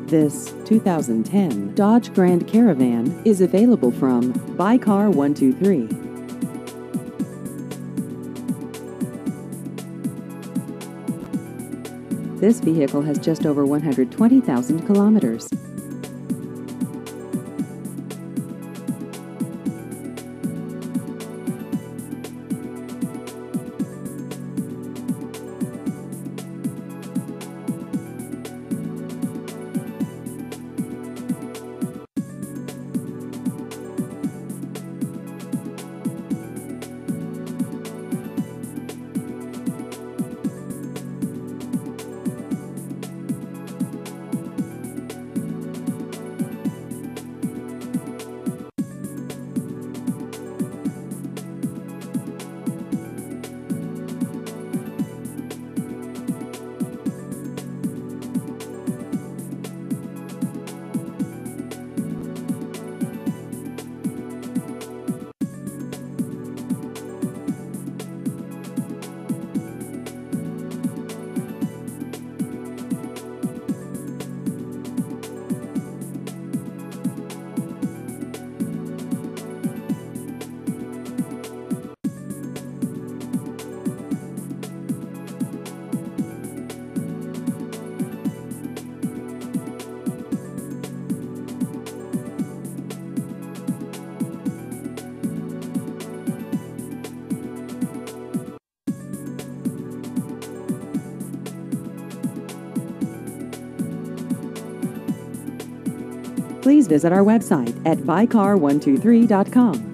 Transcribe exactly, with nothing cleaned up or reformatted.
This two thousand ten Dodge Grand Caravan is available from Buy Car one two three. This vehicle has just over one hundred twenty thousand kilometers. Please visit our website at buy car one two three dot com.